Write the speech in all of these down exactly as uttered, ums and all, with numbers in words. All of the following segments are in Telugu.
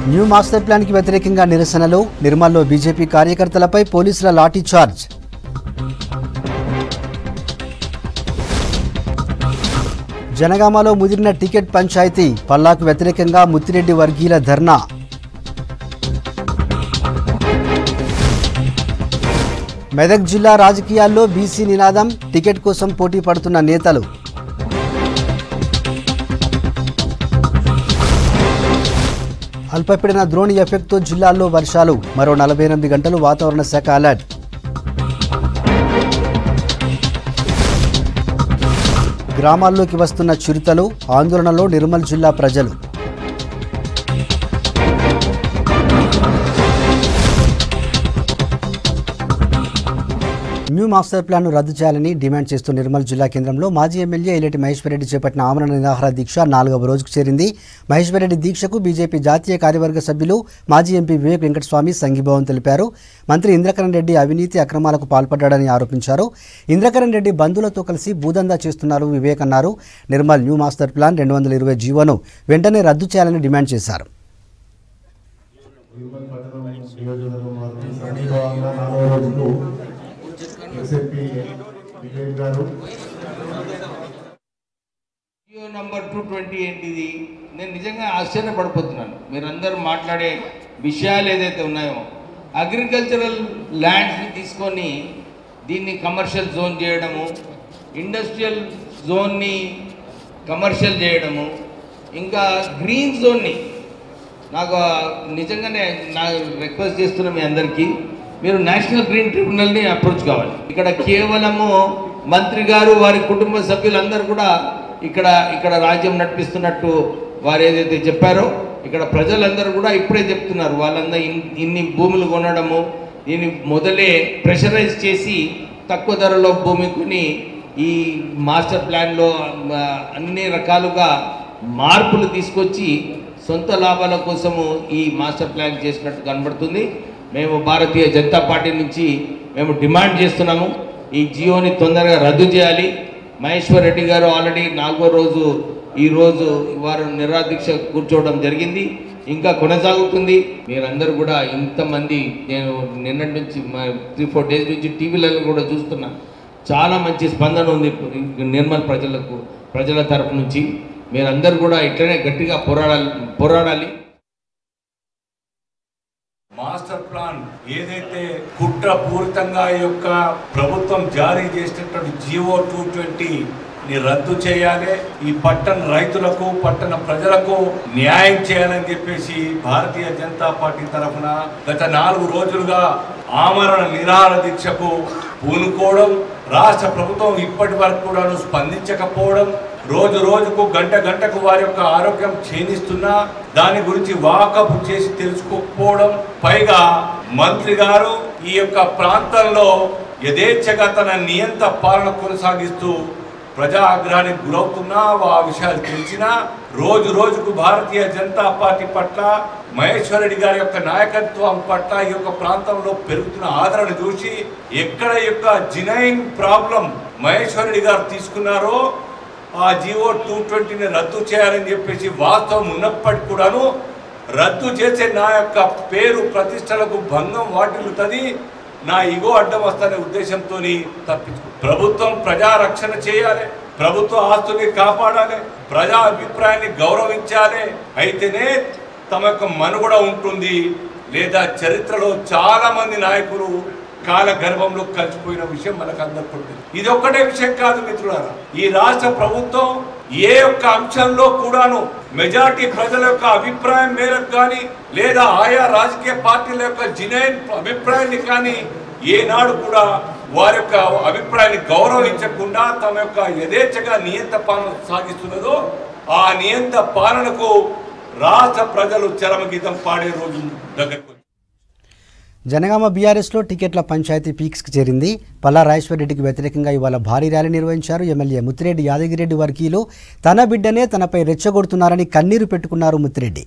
న్యూ మాస్టర్ ప్లాన్ కి వ్యతిరేకంగా నిరసనలు నిర్మల్లో బీజేపీ కార్యకర్తలపై పోలీసుల లాఠీ చార్జ్. జనగామలో ముదిరిన టికెట్ పంచాయతీ పల్లాకు వ్యతిరేకంగా ముత్తిరెడ్డి వర్గీయుల ధర్నా. మెదక్ జిల్లా రాజకీయాల్లో బీసీ నినాదం టికెట్ కోసం పోటీ పడుతున్న నేతలు. అల్పపీడన ద్రోణి ఎఫెక్ట్తో జిల్లాల్లో వర్షాలు మరో నలభై ఎనిమిది గంటలు వాతావరణ శాఖ అలర్ట్. గ్రామాల్లోకి వస్తున్న చిరుతలు ఆందోళనలో నిర్మల్ జిల్లా ప్రజలు. న్యూ మాస్టర్ ప్లాన్ను రద్దు చేయాలని డిమాండ్ చేస్తూ నిర్మల్ జిల్లా కేంద్రంలో మాజీ ఎమ్మెల్యే ఎల్లటి మహేశ్వరరెడ్డి చేపట్టిన ఆమరణ నిరాహార దీక్ష నాలుగవ రోజుకు చేరింది. మహేశ్వరరెడ్డి దీక్షకు బీజేపీ జాతీయ కార్యవర్గ సభ్యులు మాజీ ఎంపీ వివేక్ వెంకటస్వామి సంఘీభావం తెలిపారు. మంత్రి ఇంద్రకరణ్ రెడ్డి అవినీతి అక్రమాలకు పాల్పడ్డాడని ఆరోపించారు. ఇంద్రకరణ్ రెడ్డి బంధువులతో కలిసి భూదందా చేస్తున్నారు వివేక్ అన్నారు. నిర్మల్ న్యూ మాస్టర్ ప్లాన్ రెండు వందల ఇరవై జీవోను వెంటనే రద్దు చేయాలని డిమాండ్ చేశారు. జియో నంబర్ టూ ట్వంటీ ఏంటిది? నేను నిజంగా ఆశ్చర్యపడిపోతున్నాను. మీరందరూ మాట్లాడే విషయాలు ఏదైతే ఉన్నాయో అగ్రికల్చరల్ ల్యాండ్స్ని తీసుకొని దీన్ని కమర్షియల్ జోన్ చేయడము, ఇండస్ట్రియల్ జోన్ని కమర్షియల్ చేయడము, ఇంకా గ్రీన్ జోన్ని నాకు నిజంగానే నా రిక్వెస్ట్ చేస్తున్నా మీ అందరికీ, మీరు నేషనల్ గ్రీన్ ట్రిబ్యునల్ని అప్రోచ్ కావాలి. ఇక్కడ కేవలము మంత్రి గారు వారి కుటుంబ సభ్యులందరూ కూడా ఇక్కడ ఇక్కడ రాజ్యం నడిపిస్తున్నట్టు వారు ఏదైతే చెప్పారో ఇక్కడ ప్రజలందరూ కూడా ఇప్పుడే చెప్తున్నారు. వాళ్ళందరూ ఇన్ని భూములు కొనడము, దీన్ని మొదలే ప్రెషరైజ్ చేసి తక్కువ ధరలో భూమి కొని ఈ మాస్టర్ ప్లాన్లో అన్ని రకాలుగా మార్పులు తీసుకొచ్చి సొంత లాభాల కోసము ఈ మాస్టర్ ప్లాన్ చేసినట్టు కనబడుతుంది. మేము భారతీయ జనతా పార్టీ నుంచి మేము డిమాండ్ చేస్తున్నాము, ఈ జియోని తొందరగా రద్దు చేయాలి. మహేశ్వర్ రెడ్డి గారు ఆల్రెడీ నాలుగో రోజు ఈరోజు వారు నిరాదీక్ష కూర్చోవడం జరిగింది, ఇంకా కొనసాగుతుంది. మీరందరూ కూడా ఇంతమంది నేను నిన్నటి నుంచి త్రీ ఫోర్ డేస్ నుంచి టీవీలలో కూడా చూస్తున్నా, చాలా మంచి స్పందన ఉంది నిర్మల్ ప్రజలకు ప్రజల తరపు నుంచి. మీరందరూ కూడా ఇట్లనే గట్టిగా పోరాడాలి పోరాడాలి మాస్టర్ ప్లాన్ ఏదైతే కుట్రపూరితంగా యొక్క ప్రభుత్వం జారీ చేసినటువంటి జియో టూ ట్వంటీ ని రద్దు చేయాలి, ఈ పట్టణ రైతులకు పట్టణ ప్రజలకు న్యాయం చేయాలని చెప్పేసి భారతీయ జనతా పార్టీ తరఫున గత నాలుగు రోజులుగా ఆమరణ నిరాహార దీక్షకు పూనుకోవడం, రాష్ట్ర ప్రభుత్వం ఇప్పటి వరకు కూడా స్పందించకపోవడం, రోజు రోజుకు గంట గంటకు వారి యొక్క ఆరోగ్యం క్షీణిస్తున్నా దాని గురించి వాకప్ చేసి తెలుసుకోకపోవడం, పైగా మంత్రి గారు ఈ యొక్క ప్రాంతంలో యథేచ్ఛగా తన నియంత పాలన కొనసాగిస్తూ ప్రజా ఆగ్రహానికి గురవుతున్నా ఆ విషయాలు తెలిసినా రోజు రోజుకు భారతీయ జనతా పార్టీ పట్ల మహేశ్వర్ రెడ్డి గారి యొక్క నాయకత్వం పట్ల ఈ యొక్క ప్రాంతంలో పెరుగుతున్న ఆదరణ చూసి ఎక్కడ యొక్క జినైన్ ప్రాబ్లం మహేశ్వర్ రెడ్డి గారు తీసుకున్నారో ఆ జియో టూ ట్వంటీని రద్దు చేయాలని చెప్పేసి వాస్తవం ఉన్నప్పటికీ కూడాను రద్దు చేసే నా యొక్క పేరు ప్రతిష్టలకు భంగం వాటిల్లుతుంది, నా ఇగో అడ్డం వస్తనే ఉద్దేశంతో తప్పించు. ప్రభుత్వం ప్రజా రక్షణ చేయాలి, ప్రభుత్వ ఆస్తుల్ని కాపాడాలి, ప్రజా అభిప్రాయాన్ని గౌరవించాలి, అయితేనే తమ యొక్క మనుగడ ఉంటుంది. లేదా చరిత్రలో చాలా మంది నాయకులు కాల గర్భంలో కలిసిపోయిన విషయం మనకు అందరికీ. ఇది ఒక్కటే విషయం కాదు మిత్రులారా, ఈ రాష్ట్ర ప్రభుత్వం ఏ ఒక్క అంశంలో కూడాను మెజార్టీ ప్రజల యొక్క అభిప్రాయం మేరకు కానీ లేదా ఆయా రాజకీయ పార్టీల యొక్క జినైన్ అభిప్రాయాన్ని కానీ ఏనాడు కూడా వారి యొక్క అభిప్రాయాన్ని గౌరవించకుండా తమ యొక్క యథేచ్ఛగా నియంత పాలన సాగిస్తున్నదో ఆ నియంత పాలనకు రాష్ట్ర ప్రజలు చరమగీతం పాడే రోజు దగ్గరకు. జనగామ బీఆర్ఎస్లో టికెట్ల పంచాయతీ పీక్స్కి చేరింది. పల్లా రాజేశ్వర్ రెడ్డికి వ్యతిరేకంగా ఇవాళ భారీ ర్యాలీ నిర్వహించారు. ఎమ్మెల్యే ముత్తిరెడ్డి యాదగిరెడ్డి వర్గీయులు తన బిడ్డనే తనపై రెచ్చగొడుతున్నారని కన్నీరు పెట్టుకున్నారు ముత్తిరెడ్డి.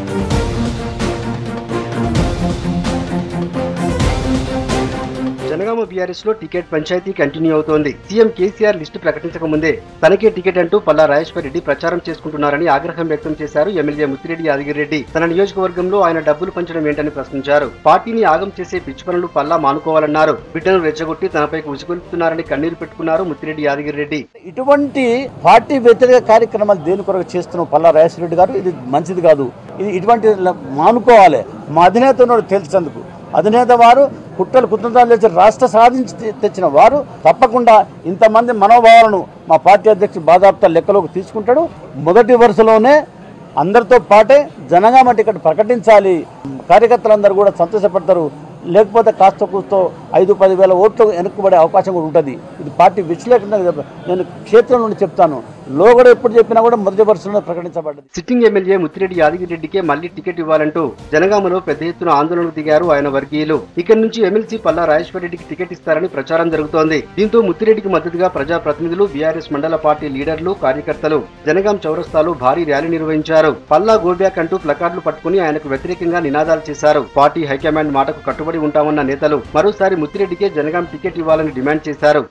జనగామ జనగామ బీఆర్ఎస్ లో టికెట్ పంచాయతీ కంటిన్యూ అవుతోంది. సీఎం కేసీఆర్ లిస్టు ప్రకటించక ముందే తనకే టికెట్ అంటూ పల్లా రాజేశ్వర్ రెడ్డి ప్రచారం చేసుకుంటున్నారని ఆగ్రహం వ్యక్తం చేశారు ఎమ్మెల్యే ముత్తిరెడ్డి యాదగిరెడ్డి. తన నియోజకవర్గంలో ఆయన డబ్బులు పంచడం ఏంటని ప్రశ్నించారు. పార్టీని ఆగం చేసే పిచ్చి పనులు పల్లా మానుకోవాలన్నారు. బిడ్డను రెచ్చగొట్టి తనపై ఉసుగొలుపుతున్నారని కన్నీరు పెట్టుకున్నారు ముత్తిరెడ్డి యాదగిరెడ్డి. ఇటువంటి పార్టీ వ్యతిరేక కార్యక్రమాలు దేని కొరకు చేస్తున్న పల్లా రాజేశ్వర రెడ్డి గారు ఇది మంచిది కాదు. ఇది ఇటువంటి మానుకోవాలి. మా అధినేత ఉన్నాడు తెలుసేందుకు. అధినేత వారు కుట్రలు కుతంత్రాలు తెచ్చి రాష్ట్ర సాధించి తెచ్చిన వారు తప్పకుండా ఇంతమంది మనోభావాలను మా పార్టీ అధ్యక్షుడు బాధాప్తా లెక్కలోకి తీసుకుంటాడు. మొదటి వరుసలోనే అందరితో పాటే జనగామ టికెట్ ప్రకటించాలి. కార్యకర్తలందరూ కూడా సంతోషపడతారు. లేకపోతే కాస్త కూస్తో ఐదు పది వేల ఓట్లు వెనుకబడే అవకాశం కూడా ఉంటుంది. ఇది పార్టీ విశ్లేషణ నేను క్షేత్రం నుండి చెప్తాను. లోగడ ఎప్పుడు చెప్పినా కూడా మొదటి వరుసలో ప్రకటించబడ్డది. సిట్టింగ్ ఎమ్మెల్యే ముత్తిరెడ్డి యాదగిరెడ్డికే మళ్లీ టికెట్ ఇవ్వాలంటూ జనగామలో పెద్ద ఎత్తున ఆందోళనకు దిగారు ఆయన వర్గీయులు. ఇక్కడి నుంచి ఎమ్మెల్సీ పల్లా రాజేశ్వర రెడ్డికి టికెట్ ఇస్తారని ప్రచారం జరుగుతోంది. దీంతో ముత్తిరెడ్డికి మద్దతుగా ప్రజాప్రతినిధులు, బీఆర్ఎస్ మండల పార్టీ లీడర్లు, కార్యకర్తలు జనగాం చౌరస్తాలో భారీ ర్యాలీ నిర్వహించారు. పల్లా గోబ్యాక్ అంటూ ప్లకార్డులు పట్టుకుని ఆయనకు వ్యతిరేకంగా నినాదాలు చేశారు. పార్టీ హైకమాండ్ మాటకు కట్టుబడి ఉంటామన్న నేతలు మరోసారి ముత్తిరెడ్డికే జనగాం టికెట్ ఇవ్వాలని డిమాండ్ చేశారు.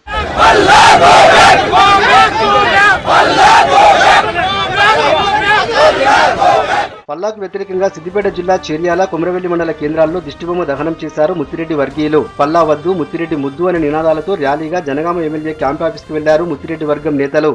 పల్లాకు వ్యతిరేకంగా సిద్దిపేట జిల్లా చేర్యాల, కొమరవెల్లి మండల కేంద్రాల్లో దిష్టిబొమ్మ దహనం చేశారు ముత్తిరెడ్డి వర్గీయులు. పల్లా వద్దు, ముత్తిరెడ్డి ముద్దు అనే నినాదాలతో ర్యాలీగా జనగామ ఎమ్మెల్యే క్యాంప్ ఆఫీస్కు వెళ్లారు ముత్తిరెడ్డి వర్గం నేతలు.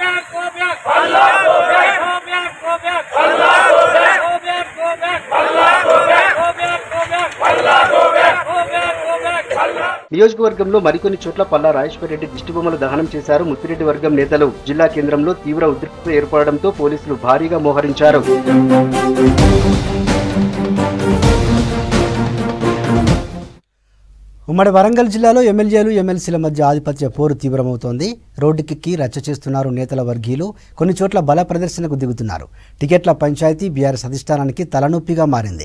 నియోజకవర్గంలో మరికొన్ని చోట్ల పల్లా రాజేశ్వర రెడ్డి దిష్టిబొమ్మలు దహనం చేశారు ముత్తిరెడ్డి వర్గం నేతలు. జిల్లా కేంద్రంలో తీవ్ర ఉద్రిక్తత ఏర్పడడంతో పోలీసులు భారీగా మోహరించారు. ఉమ్మడి వరంగల్ జిల్లాలో ఎమ్మెల్యేలు, ఎమ్మెల్సీల మధ్య ఆధిపత్య పోరు తీవ్రమవుతోంది. రోడ్డుకెక్కి రచ్చ చేస్తున్నారు నేతల వర్గీయులు. కొన్ని చోట్ల బల ప్రదర్శనకు దిగుతున్నారు. టికెట్ల పంచాయతీ బీఆర్ఎస్ అధిష్టానానికి తలనొప్పిగా మారింది.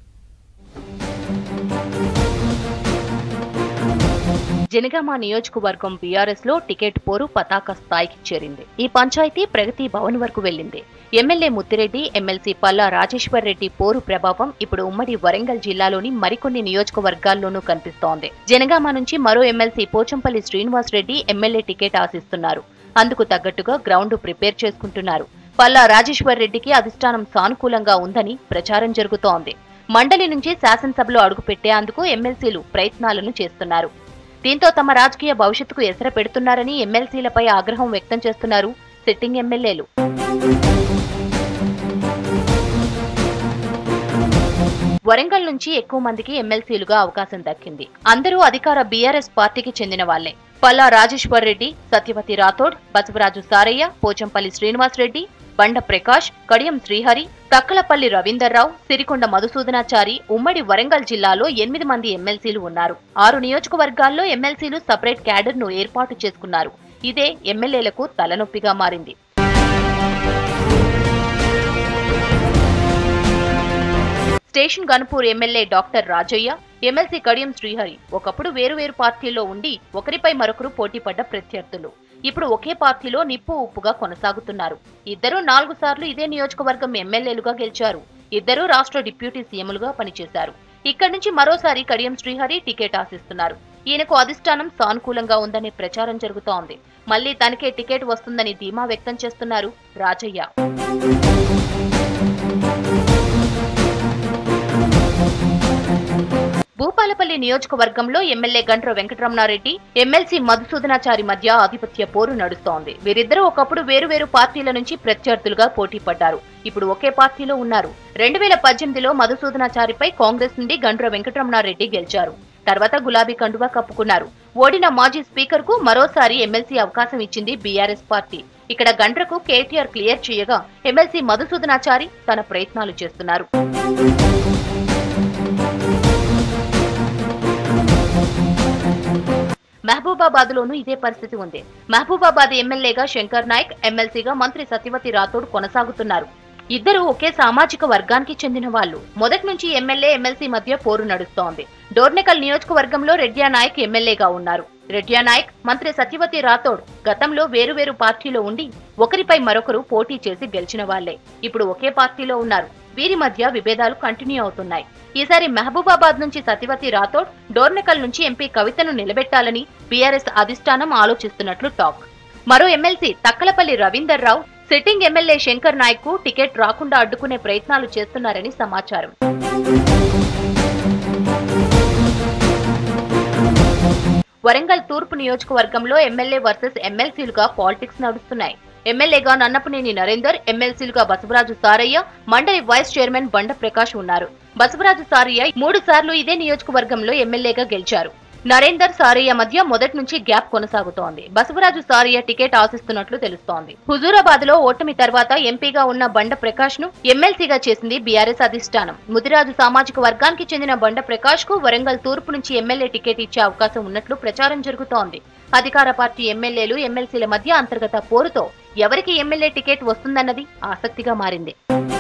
జనగామ నియోజకవర్గం బీఆర్ఎస్ లో టికెట్ పోరు పతాక స్థాయికి చేరింది. ఈ పంచాయతీ ప్రగతి భవన్ వరకు వెళ్లింది. ఎమ్మెల్యే ముత్తిరెడ్డి, ఎమ్మెల్సీ పల్లా రాజేశ్వర్ రెడ్డి పోరు ప్రభావం ఇప్పుడు ఉమ్మడి వరంగల్ జిల్లాలోని మరికొన్ని నియోజకవర్గాల్లోనూ కనిపిస్తోంది. జనగామ నుంచి మరో MLC Pochampally Srinivas Reddy MLA ticket ఆశిస్తున్నారు. అందుకు తగ్గట్టుగా గ్రౌండ్ ప్రిపేర్ చేసుకుంటున్నారు. పల్లా రాజేశ్వర్ రెడ్డికి అధిష్టానం సానుకూలంగా ఉందని ప్రచారం జరుగుతోంది. మండలి నుంచి శాసనసభలో అడుగుపెట్టేందుకు ఎమ్మెల్సీలు ప్రయత్నాలను చేస్తున్నారు. దీంతో తమ రాజకీయ భవిష్యత్తుకు ఎసర పెడుతున్నారని ఎమ్మెల్సీలపై ఆగ్రహం వ్యక్తం చేస్తున్నారు సిట్టింగ్ ఎమ్మెల్యేలు. వరంగల్ నుంచి ఎక్కువ మందికి ఎమ్మెల్సీలుగా అవకాశం దక్కింది. అందరూ అధికార బీఆర్ఎస్ పార్టీకి చెందిన వాళ్లే. పల్లా రాజేశ్వర్ రెడ్డి, సత్యవతి రాథోడ్, బసవరాజు సారయ్య, పోచంపల్లి శ్రీనివాస్ రెడ్డి, బండ ప్రకాష్, కడియం శ్రీహరి, తక్కలపల్లి రవీందర్రావు, సిరికొండ మధుసూదనాచారి ఉమ్మడి వరంగల్ జిల్లాలో ఎనిమిది మంది ఎమ్మెల్సీలు ఉన్నారు. ఆరు నియోజకవర్గాల్లో ఎమ్మెల్సీలు సపరేట్ క్యాడర్ ను ఏర్పాటు చేసుకున్నారు. ఇదే ఎమ్మెల్యేలకు తలనొప్పిగా మారింది. Station Ghanpur MLA doctor Rajaiah, MLC Kadiyam Srihari ఒకప్పుడు వేరువేరు పార్టీల్లో ఉండి ఒకరిపై మరొకరు పోటీపడ్డ ప్రత్యర్థులు. ఇప్పుడు ఒకే పార్టీలో నిప్పు ఉప్పుగా కొనసాగుతున్నారు. ఇద్దరూ నాలుగు సార్లు ఇదే నియోజకవర్గం ఎమ్మెల్యేలుగా గెలిచారు. ఇద్దరూ రాష్ట్ర డిప్యూటీ సీఎంలుగా పనిచేశారు. ఇక్కడి నుంచి మరోసారి కడియం శ్రీహరి టికెట్ ఆశిస్తున్నారు. ఈయనకు అధిష్టానం సానుకూలంగా ఉందనే ప్రచారం జరుగుతోంది. మళ్లీ తనకే టికెట్ వస్తుందని ధీమా వ్యక్తం చేస్తున్నారు రాజయ్య. భూపాలపల్లి నియోజకవర్గంలో ఎమ్మెల్యే గంట్ర వెంకటరమణారెడ్డి, ఎమ్మెల్సీ మధుసూదనాచారి మధ్య ఆధిపత్య పోరు నడుస్తోంది. వీరిద్దరూ ఒకప్పుడు వేరువేరు పార్టీల నుంచి ప్రత్యర్థులుగా పోటీ పడ్డారు. ఇప్పుడు ఒకే పార్టీలో ఉన్నారు. రెండు వేల పద్దెనిమిదిలో మధుసూదనాచారిపై కాంగ్రెస్ నుండి గంట్ర వెంకటరమణారెడ్డి గెలిచారు. తర్వాత గులాబీ కండువా కప్పుకున్నారు. ఓడిన మాజీ స్పీకర్ కు మరోసారి ఎమ్మెల్సీ అవకాశం ఇచ్చింది బీఆర్ఎస్ పార్టీ. ఇక్కడ గంట్రకు కేటీఆర్ క్లియర్ చేయగా ఎమ్మెల్సీ మధుసూదనాచారి తన ప్రయత్నాలు చేస్తున్నారు. మహబూబాబాద్ లోనూ ఇదే పరిస్థితి ఉంది. మహబూబాబాద్ ఎమ్మెల్యేగా శంకర్ నాయక్, ఎమ్మెల్సీగా మంత్రి సత్యవతి రాథోడ్ కొనసాగుతున్నారు. ఇద్దరు ఒకే సామాజిక వర్గానికి చెందిన వాళ్లు. మొదటి నుంచి ఎమ్మెల్యే, ఎమ్మెల్సీ మధ్య పోరు నడుస్తోంది. డోర్నకల్ నియోజకవర్గంలో రెడ్డియా నాయక్ ఎమ్మెల్యేగా ఉన్నారు. రెడ్డియా నాయక్, మంత్రి సత్యవతి రాథోడ్ గతంలో వేరువేరు పార్టీలో ఉండి ఒకరిపై మరొకరు పోటీ చేసి గెలిచిన వాళ్లే. ఇప్పుడు ఒకే పార్టీలో ఉన్నారు. వీరి మధ్య విభేదాలు కంటిన్యూ అవుతున్నాయి. ఈసారి మహబూబాబాద్ నుంచి సత్యవతి రాథోడ్, డోర్నకల్ నుంచి ఎంపీ కవితను నిలబెట్టాలని బీఆర్ఎస్ అధిష్టానం ఆలోచిస్తున్నట్లు టాక్. మరో MLC Takkallapally Ravinder Rao sitting MLA Shankar Naik కు టికెట్ రాకుండా అడ్డుకునే ప్రయత్నాలు చేస్తున్నారని సమాచారం. వరంగల్ తూర్పు నియోజకవర్గంలో ఎమ్మెల్యే వర్సెస్ ఎమ్మెల్సీలుగా పాలిటిక్స్ నడుస్తున్నాయి. ఎమ్మెల్యేగా నన్నపనేని నరేందర్, ఎమ్మెల్సీలుగా బసవరాజు సారయ్య, మండలి వైస్ చైర్మన్ బండ ప్రకాష్ ఉన్నారు. బసవరాజు సారయ్య మూడు సార్లు ఇదే నియోజకవర్గంలో ఎమ్మెల్యేగా గెలిచారు. నరేందర్, సారయ్య మధ్య మొదటి నుంచి గ్యాప్ కొనసాగుతోంది. బసవరాజు సారయ్య టికెట్ ఆశిస్తున్నట్లు తెలుస్తోంది. హుజూరాబాద్ లో ఓటమి తర్వాత ఎంపీగా ఉన్న బండ ప్రకాష్ ను ఎమ్మెల్సీగా చేసింది బీఆర్ఎస్ అధిష్టానం. ముదిరాజు సామాజిక వర్గానికి చెందిన బండ ప్రకాష్ కు వరంగల్ తూర్పు నుంచి ఎమ్మెల్యే టికెట్ ఇచ్చే అవకాశం ఉన్నట్లు ప్రచారం జరుగుతోంది. అధికార పార్టీ ఎమ్మెల్యేలు, ఎమ్మెల్సీల మధ్య అంతర్గత పోరుతో ఎవరికి ఎమ్మెల్యే టికెట్ వస్తుందన్నది ఆసక్తిగా మారింది.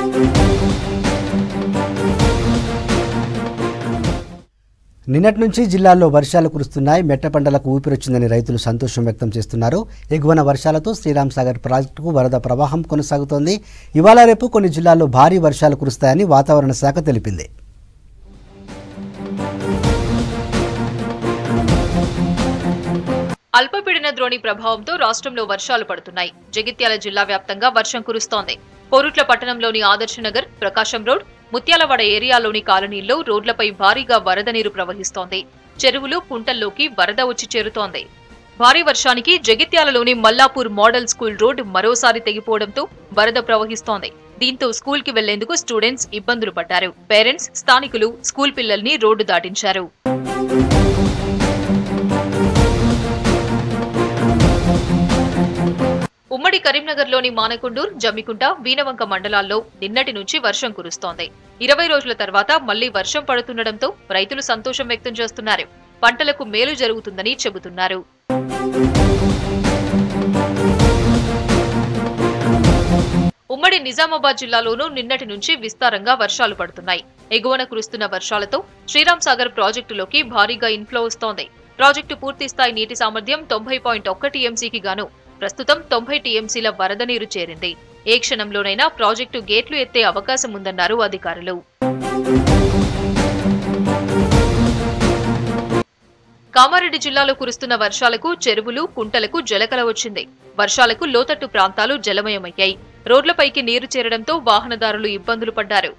నిన్నటి నుంచి జిల్లాల్లో వర్షాలు కురుస్తున్నాయి. మెట్ట పంటలకు ఊపిరొచ్చిందని రైతులు సంతోషం వ్యక్తం చేస్తున్నారు. ఎగువన వర్షాలతో శ్రీరామ్ సాగర్ ప్రాజెక్టుకు వరద ప్రవాహం కొనసాగుతోంది. ఇవాళ రేపు కొన్ని జిల్లాల్లో భారీ వర్షాలు కురుస్తాయని వాతావరణ శాఖ తెలిపింది. అల్పపీడన ద్రోణి ప్రభావంతో రాష్ట్రంలో వర్షాలు పడుతున్నాయి. జగిత్యాల జిల్లా వ్యాప్తంగా వర్షం కురుస్తోంది. కోరుట్ల పట్టణంలోని ఆదర్శనగర్, ప్రకాశం రోడ్, ముత్యాలవాడ ఏరియాలోని కాలనీల్లో రోడ్లపై భారీగా వరద నీరు ప్రవహిస్తోంది. చెరువులు, కుంటల్లోకి వరద వచ్చి చేరుతోంది. భారీ వర్షానికి జగిత్యాలలోని మల్లాపూర్ మోడల్ స్కూల్ రోడ్ మరోసారి తెగిపోవడంతో వరద ప్రవహిస్తోంది. దీంతో స్కూల్ కి వెళ్లేందుకు స్టూడెంట్స్ ఇబ్బందులు పడ్డారు. పేరెంట్స్, స్థానికులు స్కూల్ పిల్లల్ని రోడ్డు దాటించారు. ఉమ్మడి కరీంనగర్లోని మానకొండూర్, జమ్మికుంట, వీనవంక మండలాల్లో నిన్నటి నుంచి వర్షం కురుస్తోంది. ఇరవై రోజుల తర్వాత మళ్లీ వర్షం పడుతుండటంతో రైతులు సంతోషం వ్యక్తం చేస్తున్నారు. పంటలకు మేలు జరుగుతుందని చెబుతున్నారు. ఉమ్మడి నిజామాబాద్ జిల్లాలోనూ నిన్నటి నుంచి విస్తారంగా వర్షాలు పడుతున్నాయి. ఎగువన కురుస్తున్న వర్షాలతో శ్రీరామ్ సాగర్ ప్రాజెక్టులోకి భారీగా ఇన్ఫ్లో వస్తోంది. ప్రాజెక్టు పూర్తిస్థాయి నీటి సామర్థ్యం తొంభై పాయింట్ ఒక్క టీఎంసీకి గాను ప్రస్తుతం తొంభై టీఎంసీల వరద నీరు చేరింది. ఏ క్షణంలోనైనా ప్రాజెక్టు గేట్లు ఎత్తే అవకాశం ఉందన్నారు అధికారులు. కామారెడ్డి జిల్లాలో కురుస్తున్న వర్షాలకు చెరువులు, కుంటలకు జలకల వచ్చింది. వర్షాలకు లోతట్టు ప్రాంతాలు జలమయమయ్యాయి. రోడ్లపైకి నీరు చేరడంతో వాహనదారులు ఇబ్బందులు పడ్డారు.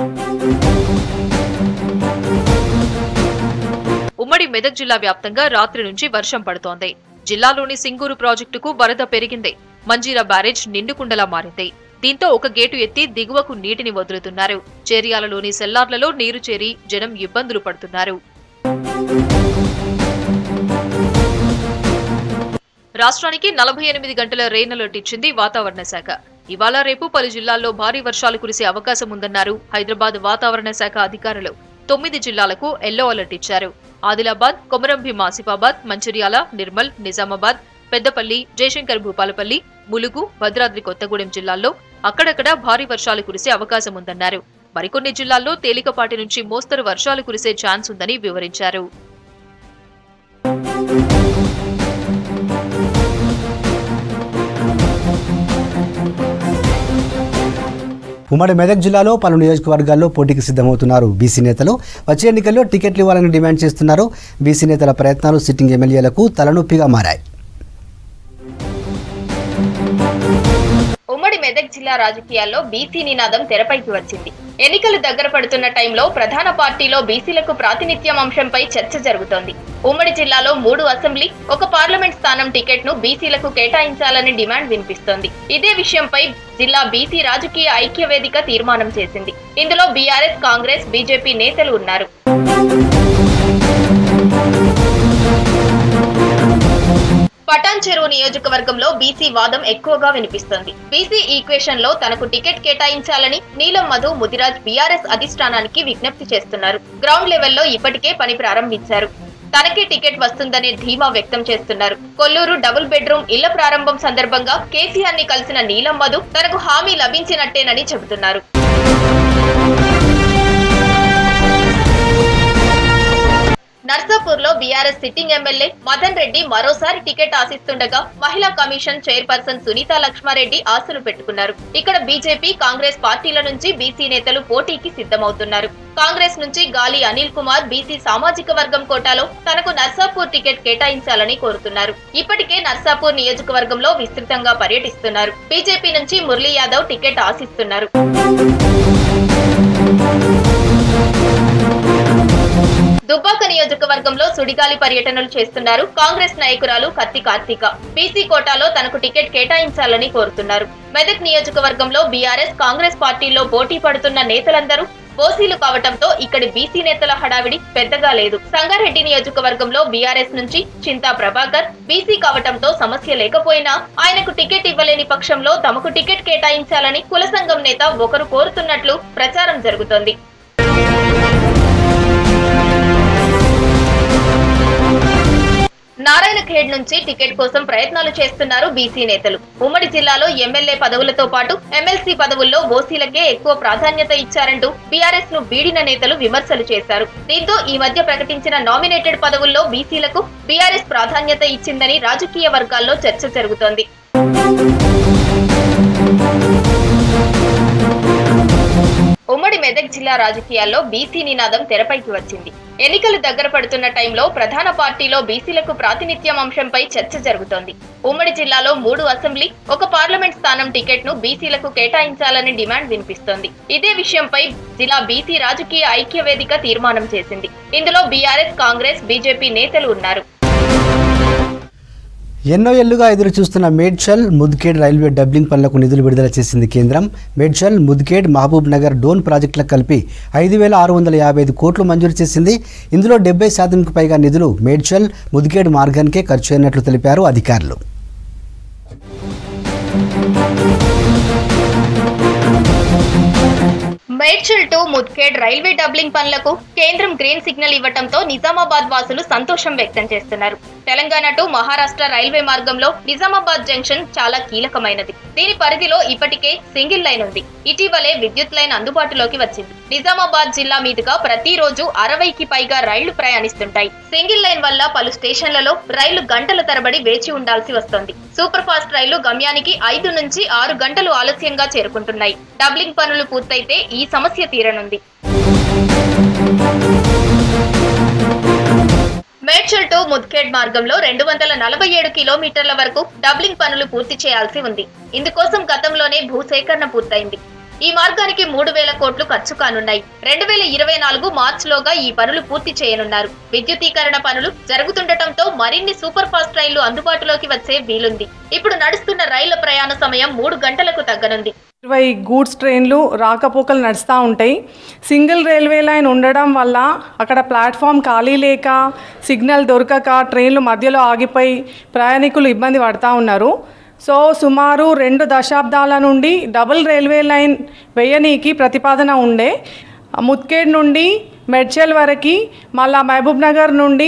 ఉమ్మడి మెదక్ జిల్లా వ్యాప్తంగా రాత్రి నుంచి వర్షం పడుతోంది. జిల్లాలోని సింగూరు ప్రాజెక్టుకు వరద పెరిగింది. మంజీరా బ్యారేజ్ నిండుకుండలా మారింది. దీంతో ఒక గేటు ఎత్తి దిగువకు నీటిని వదులుతున్నారు. చేరియాలలోని సెల్లార్లలో నీరు చేరి జనం ఇబ్బందులు పడుతున్నారు. రాష్ట్రానికి నలభై ఎనిమిది గంటల రెయిన్ అలర్ట్ ఇచ్చింది వాతావరణ శాఖ. ఇవాళ రేపు పలు జిల్లాల్లో భారీ వర్షాలు కురిసే అవకాశం ఉందన్నారు హైదరాబాద్ వాతావరణ శాఖ అధికారులు. తొమ్మిది జిల్లాలకు ఎల్లో అలర్ట్ ఇచ్చారు. ఆదిలాబాద్, కొమరంభీం ఆసిఫాబాద్, మంచిర్యాల, నిర్మల్, నిజామాబాద్, పెద్దపల్లి, జయశంకర్ భూపాలపల్లి, ములుగు, భద్రాద్రి కొత్తగూడెం జిల్లాల్లో అక్కడక్కడ భారీ వర్షాలు కురిసే అవకాశం ఉందన్నారు. మరికొన్ని జిల్లాల్లో తేలికపాటి నుంచి మోస్తరు వర్షాలు కురిసే ఛాన్స్ ఉందని వివరించారు. ఉమ్మడి మెదక్ జిల్లాలో పలు నియోజకవర్గాల్లో పోటీకి సిద్ధమవుతున్నారు బీసీ నేతలు. వచ్చే ఎన్నికల్లో టికెట్లు ఇవ్వాలని డిమాండ్ చేస్తున్నారు. బీసీ నేతల ప్రయత్నాలు సిట్టింగ్ ఎమ్మెల్యేలకు తలనొప్పిగా మారాయి. ఉమ్మడి మెదక్ జిల్లా రాజకీయాల్లో బీసీ నినాదం తెరపైకి వచ్చింది. ఎన్నికలు దగ్గర పడుతున్న టైంలో ప్రధాన పార్టీలో బీసీలకు ప్రాతినిధ్యం అంశంపై చర్చ జరుగుతోంది. ఉమ్మడి జిల్లాలో మూడు అసెంబ్లీ, ఒక పార్లమెంట్ స్థానం టికెట్ ను బీసీలకు కేటాయించాలని డిమాండ్ వినిపిస్తోంది. ఇదే విషయంపై జిల్లా బీసీ రాజకీయ ఐక్య వేదిక తీర్మానం చేసింది. ఇందులో బీఆర్ఎస్, కాంగ్రెస్, బీజేపీ నేతలు ఉన్నారు. పటాన్ చెరువు నియోజకవర్గంలో బీసీ వాదం ఎక్కువగా వినిపిస్తోంది. బీసీ ఈక్వేషన్ లో తనకు టికెట్ కేటాయించాలని నీలం మధు, ముదిరాజ్ బీఆర్ఎస్ అధిష్టానానికి విజ్ఞప్తి చేస్తున్నారు. గ్రౌండ్ లెవెల్లో ఇప్పటికే పని ప్రారంభించారు. తనకే టికెట్ వస్తుందనే ధీమా వ్యక్తం చేస్తున్నారు. కొల్లూరు డబుల్ బెడ్రూమ్ ఇళ్ల ప్రారంభం సందర్భంగా కేసీఆర్ ని కలిసిన నీలం మధు తనకు హామీ లభించినట్టేనని చెబుతున్నారు. నర్సాపూర్ లో BRS sitting MLA Madan Reddy మరోసారి టికెట్ ఆశిస్తుండగా మహిళా కమిషన్ చైర్పర్సన్ సునీతా లక్ష్మారెడ్డి ఆశలు పెట్టుకున్నారు. ఇక్కడ బీజేపీ కాంగ్రెస్ పార్టీల నుంచి బీసీ నేతలు పోటీకి సిద్ధమవుతున్నారు. కాంగ్రెస్ నుంచి గాలి అనిల్ కుమార్ బీసీ సామాజిక వర్గం కోటాలో తనకు నర్సాపూర్ టికెట్ కేటాయించాలని కోరుతున్నారు. ఇప్పటికే నర్సాపూర్ నియోజకవర్గంలో విస్తృతంగా పర్యటిస్తున్నారు. బీజేపీ నుంచి మురళీ యాదవ్ టికెట్ ఆశిస్తున్నారు. దుబ్బాక నియోజకవర్గంలో సుడిగాలి పర్యటనలు చేస్తున్నారు కాంగ్రెస్ నాయకురాలు కత్తి కార్తీక. బీసీ కోటాలో తనకు టికెట్ కేటాయించాలని కోరుతున్నారు. మెదక్ నియోజకవర్గంలో బీఆర్ఎస్ కాంగ్రెస్ పార్టీల్లో పోటీ పడుతున్న నేతలందరూ ఓసీలు కావటంతో ఇక్కడి బీసీ నేతల హడావిడి పెద్దగా లేదు. సంగారెడ్డి నియోజకవర్గంలో బీఆర్ఎస్ నుంచి చింతా ప్రభాకర్ బీసీ కావటంతో సమస్య లేకపోయినా ఆయనకు టికెట్ ఇవ్వలేని పక్షంలో తమకు టికెట్ కేటాయించాలని కుల సంఘం నేత ఒకరు కోరుతున్నట్లు ప్రచారం జరుగుతోంది. నారాయణఖేడ్ నుంచి టికెట్ కోసం ప్రయత్నాలు చేస్తున్నారు బీసీ నేతలు. ఉమ్మడి జిల్లాలో ఎమ్మెల్యే పదవులతో పాటు ఎమ్మెల్సీ పదవుల్లో ఓసీలకే ఎక్కువ ప్రాధాన్యత ఇచ్చారంటూ బీఆర్ఎస్ ను వీడిన నేతలు విమర్శలు చేశారు. దీంతో ఈ మధ్య ప్రకటించిన నామినేటెడ్ పదవుల్లో బీసీలకు బీఆర్ఎస్ ప్రాధాన్యత ఇచ్చిందని రాజకీయ వర్గాల్లో చర్చ జరుగుతోంది. ఉమ్మడి మెదక్ జిల్లా రాజకీయాల్లో బీసీ నినాదం తెరపైకి వచ్చింది. ఎన్నికలు దగ్గర పడుతున్న టైంలో ప్రధాన పార్టీలో బీసీలకు ప్రాతినిధ్యం అంశంపై చర్చ జరుగుతోంది. ఉమ్మడి జిల్లాలో మూడు అసెంబ్లీ, ఒక పార్లమెంట్ స్థానం టికెట్ ను బీసీలకు కేటాయించాలని డిమాండ్ వినిపిస్తోంది. ఇదే విషయంపై జిల్లా బీసీ రాజకీయ ఐక్య వేదిక తీర్మానం చేసింది. ఇందులో బీఆర్ఎస్, కాంగ్రెస్, బీజేపీ నేతలు ఉన్నారు. ఎన్నో ఏళ్లుగా ఎదురు చూస్తున్న మేడ్చల్ ముద్గేడ్ రైల్వే డబ్లింగ్ పనులకు నిధులు విడుదల చేసింది కేంద్రం. మేడ్చల్, ముద్గేడ్, మహబూబ్ నగర్, డోన్ ప్రాజెక్టులకు కలిపి ఐదు వేల ఆరు వందల యాభై ఐదు కోట్లు మంజూరు చేసింది. ఇందులో డెబ్బై శాతంకు పైగా నిధులు మేడ్చల్, ముద్గేడ్ మార్గానికే ఖర్చు అయినట్లు తెలిపారు అధికారులు. Medchal to Mudkhed railway doubling పనులకు కేంద్రం గ్రీన్ సిగ్నల్ ఇవ్వడంతో నిజామాబాద్ వాసులు సంతోషం వ్యక్తం చేస్తున్నారు. తెలంగాణ టు మహారాష్ట్ర రైల్వే మార్గంలో నిజామాబాద్ జంక్షన్ చాలా కీలకమైనది. దీని పరిధిలో ఇప్పటికే సింగిల్ లైన్ ఉంది. ఇటీవలే విద్యుత్ లైన్ అందుబాటులోకి వచ్చింది. నిజామాబాద్ జిల్లా మీదుగా ప్రతిరోజు అరవైకి పైగా రైళ్లు ప్రయాణిస్తుంటాయి. సింగిల్ లైన్ వల్ల పలు స్టేషన్లలో రైళ్లు గంటల తరబడి వేచి ఉండాల్సి వస్తోంది. సూపర్ ఫాస్ట్ రైళ్లు గమ్యానికి ఐదు నుంచి ఆరు గంటలు ఆలస్యంగా చేరుకుంటున్నాయి. డబ్లింగ్ పనులు పూర్తయితే ఈ సమస్య తీరనుంది. మేడ్చల్ టు ముద్గేడ్ మార్గంలో రెండు వందల నలభై ఏడు కిలోమీటర్ల వరకు డబ్లింగ్ పనులు పూర్తి చేయాల్సి ఉంది. ఇందుకోసం గతంలోనే భూసేకరణ పూర్తయింది. ఈ మార్గానికి మూడు వేల కోట్లు ఖర్చు కానున్నాయి. రెండు వేల ఇరవై నాలుగు మార్చిలోగా ఈ పనులు పూర్తి చేయనున్నారు. విద్యుతీకరణ పనులు జరుగుతుండటంతో మరిన్ని సూపర్ ఫాస్ట్ రైళ్లు అందుబాటులోకి వచ్చే వీలుంది. ఇప్పుడు నడుస్తున్న రైళ్ల ప్రయాణ సమయం మూడు గంటలకు తగ్గనుంది. ఇరవై గూడ్స్ ట్రైన్లు రాకపోకలు నడుస్తూ ఉంటాయి. సింగిల్ రైల్వే లైన్ ఉండడం వల్ల అక్కడ ప్లాట్ఫామ్ ఖాళీ లేక, సిగ్నల్ దొరకక ట్రైన్లు మధ్యలో ఆగిపోయి ప్రయాణికులు ఇబ్బంది పడుతూ ఉన్నారు. సో సుమారు రెండు దశాబ్దాల నుండి డబుల్ రైల్వే లైన్ వేయనీకి ప్రతిపాదన ఉండే. ముద్గేడ్ నుండి మేడ్చల్ వరకు, మళ్ళా మహబూబ్ నగర్ నుండి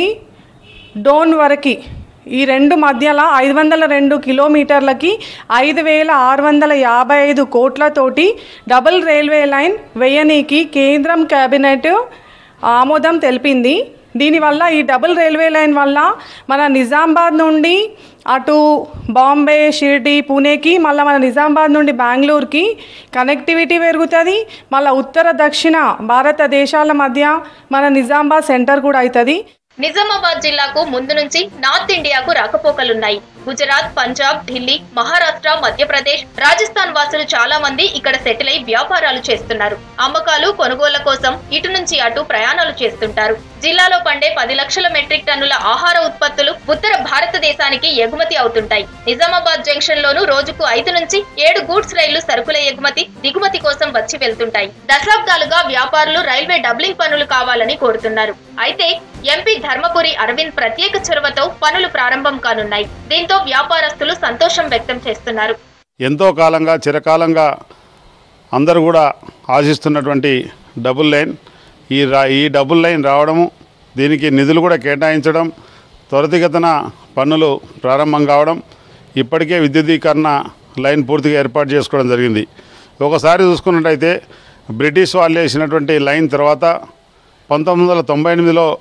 డోన్ వరకు ఈ రెండు మధ్యలో ఐదు వందల రెండు కిలోమీటర్లకి ఐదు వేల ఆరు వందల యాభై ఐదు కోట్లతోటి డబుల్ రైల్వే లైన్ వేయనీకి కేంద్రం కేబినెట్ ఆమోదం తెలిపింది. దీనివల్ల ఈ డబుల్ రైల్వే లైన్ వల్ల మన నిజామాబాద్ నుండి అటు బాంబే, షిర్డీ, పూణేకి, మళ్ళీ మన నిజామాబాద్ నుండి బెంగళూరుకి కనెక్టివిటీ పెరుగుతుంది. మళ్ళీ ఉత్తర దక్షిణ భారతదేశాల మధ్య మన నిజామాబాద్ సెంటర్ కూడా అవుతుంది. నిజామాబాద్ జిల్లాకు ముందు నుంచి నార్త్ ఇండియాకు రాకపోకలున్నాయి. గుజరాత్, పంజాబ్, ఢిల్లీ, మహారాష్ట్ర, మధ్యప్రదేశ్, రాజస్థాన్ వాసులు చాలా మంది ఇక్కడ సెటిల్ అయి వ్యాపారాలు చేస్తున్నారు. అమ్మకాలు, కొనుగోళ్ల కోసం ఇటు నుంచి అటు ప్రయాణాలు చేస్తుంటారు. జిల్లాలో పండే పది లక్షల మెట్రిక్ టన్నుల ఆహార ఉత్పత్తులు ఉత్తర భారతదేశానికి ఎగుమతి అవుతుంటాయి. నిజామాబాద్ జంక్షన్ లోను రోజుకు ఐదు నుంచి ఏడు గూడ్స్ రైళ్లు సరుకుల ఎగుమతి, దిగుమతి కోసం వచ్చి వెళ్తుంటాయి. దశాబ్దాలుగా వ్యాపారులు రైల్వే డబ్లింగ్ పనులు కావాలని కోరుతున్నారు. అయితే ఎంపీ ధర్మపురి అరవింద్ ప్రత్యేక చొరవతో పనులు ప్రారంభం కానున్నాయి. దీంతో వ్యాపారస్తులు సంతోషం వ్యక్తం చేస్తున్నారు. ఎంతో కాలంగా చిరకాలంగా అందరూ కూడా ఆశిస్తున్నటువంటి డబుల్ లైన్ ఈ రా ఈ డబుల్ లైన్ రావడము, దీనికి నిధులు కూడా కేటాయించడం, త్వరితగతిన పనులు ప్రారంభం కావడం, ఇప్పటికే విద్యుదీకరణ లైన్ పూర్తిగా ఏర్పాటు చేసుకోవడం జరిగింది. ఒకసారి చూసుకున్నట్టయితే బ్రిటిష్ వాళ్ళు వేసినటువంటి లైన్ తర్వాత పంతొమ్మిది వందల తొంభై ఎనిమిదిలో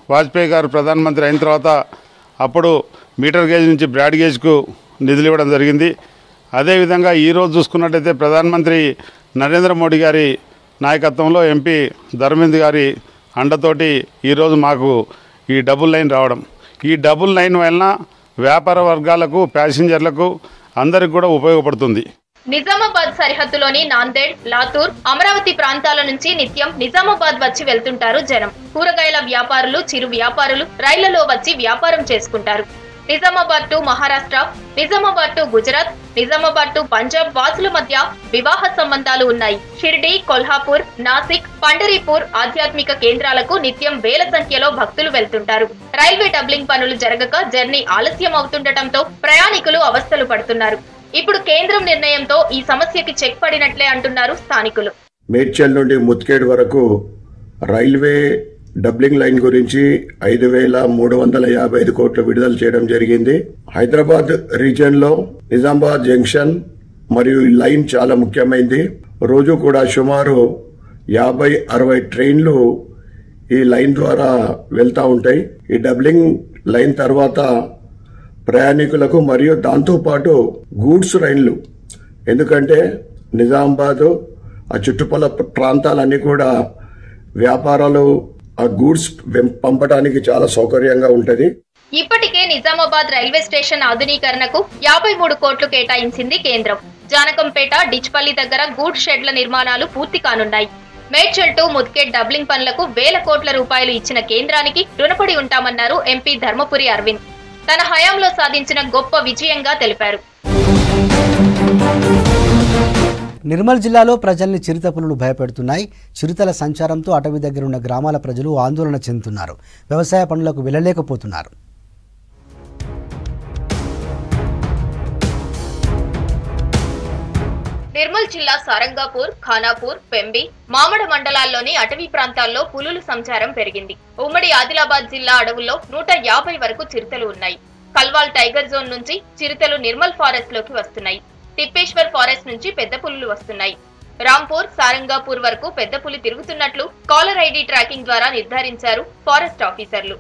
వాజ్పేయి గారు ప్రధానమంత్రి అయిన తర్వాత అప్పుడు మీటర్ గేజ్ నుంచి బ్రాడ్ గేజ్కు నిధులు ఇవ్వడం జరిగింది. అదేవిధంగా ఈరోజు చూసుకున్నట్టయితే ప్రధానమంత్రి నరేంద్ర మోడీ గారి నాయకత్వంలో ఎంపీ ధర్మేంద్ర గారి అండతోటి ఈరోజు మాకు ఈ డబుల్ లైన్ రావడం, ఈ డబుల్ లైన్ వలన వ్యాపార వర్గాలకు, ప్యాసింజర్లకు అందరికి కూడా ఉపయోగపడుతుంది. నిజామాబాద్ సరిహద్దులోని నాందేడ్, లాతూర్, అమరావతి ప్రాంతాల నుంచి నిత్యం నిజామాబాద్ వచ్చి వెళ్తుంటారు జనం. కూరగాయల వ్యాపారులు, చిరు వ్యాపారులు రైళ్లలో వచ్చి వ్యాపారం చేసుకుంటారు. Nizamabad to Maharashtra, Nizamabad to Gujarat, Nizamabad to Punjab వాసుల మధ్య వివాహ సంబంధాలు ఉన్నాయి. షిర్డీ, కొల్హాపూర్, నాసిక్, పండరీపూర్ ఆధ్యాత్మిక కేంద్రాలకు నిత్యం వేల సంఖ్యలో భక్తులు వెళ్తుంటారు. రైల్వే డబ్లింగ్ పనులు జరగక జర్నీ ఆలస్యం అవుతుండటంతో ప్రయాణికులు అవస్థలు పడుతున్నారు. ఇప్పుడు కేంద్రం నిర్ణయంతో ఈ సమస్యకి చెక్ పడినట్లే అంటున్నారు స్థానికులు. మేడ్చల్ నుండి ముత్కేడ్ వరకు రైల్వే డబ్లింగ్ లైన్ గురించి ఐదు వేల మూడు వందల యాభై ఐదు కోట్లు విడుదల చేయడం జరిగింది. హైదరాబాద్ రీజియన్ లో నిజామాబాద్ జంక్షన్ మరియు ఈ లైన్ చాలా ముఖ్యమైనది. రోజు కూడా సుమారు యాభై అరవై ట్రైన్లు ఈ లైన్ ద్వారా వెళ్తా ఉంటాయి. ఈ డబ్లింగ్ లైన్ తర్వాత ప్రయాణికులకు మరియు దాంతో పాటు గూడ్స్ రైళ్లు, ఎందుకంటే నిజామాబాద్ ఆ చుట్టుపక్కల ప్రాంతాలన్నీ కూడా వ్యాపారాలు ఆ గూడ్స్ పంపడానికి చాలా సౌకర్యంగా ఉంటది. ఇప్పటికే నిజామాబాద్ రైల్వే స్టేషన్ ఆధునీకరణకు యాభై మూడు కోట్లు కేటాయించింది కేంద్రం. జానకంపేట, డిచ్పల్లి దగ్గర గూడ్స్ షెడ్ల నిర్మాణాలు పూర్తి కానున్నాయి. మేడ్చల్ టు ముత్కేడ్ డబ్లింగ్ పనులకు వేల కోట్ల రూపాయలు ఇచ్చిన కేంద్రానికి రుణపడి ఉంటామన్నారు ఎంపీ ధర్మపురి అరవింద్. తన హయాంలో సాధించిన గొప్ప విజయంగా తెలిపారు. నిర్మల్ జిల్లాలో ప్రజల్ని చిరుత పులులు భయపెడుతున్నాయి. చిరుతల సంచారంతో అటవీ దగ్గరున్న గ్రామాల ప్రజలు ఆందోళన చెందుతున్నారు. వ్యవసాయ పనులకు వెళ్లలేకపోతున్నారు. నిర్మల్ జిల్లా సారంగాపూర్, ఖానాపూర్, పెంబి, మామడ మండలాల్లోని అటవీ ప్రాంతాల్లో పులుల సంచారం పెరిగింది. ఉమ్మడి ఆదిలాబాద్ జిల్లా అడవుల్లో నూట యాభై వరకు చిరుతలు ఉన్నాయి. కల్వాల్ టైగర్ జోన్ నుంచి చిరుతలు నిర్మల్ ఫారెస్ట్ లోకి వస్తున్నాయి. తిప్పేశ్వర్ ఫారెస్ట్ నుంచి పెద్ద పులులు వస్తున్నాయి. రాంపూర్, సారంగాపూర్ వరకు పెద్ద పులి తిరుగుతున్నట్లు కాలర్ ఐడి ట్రాకింగ్ ద్వారా నిర్ధారించారు ఫారెస్ట్ ఆఫీసర్లు.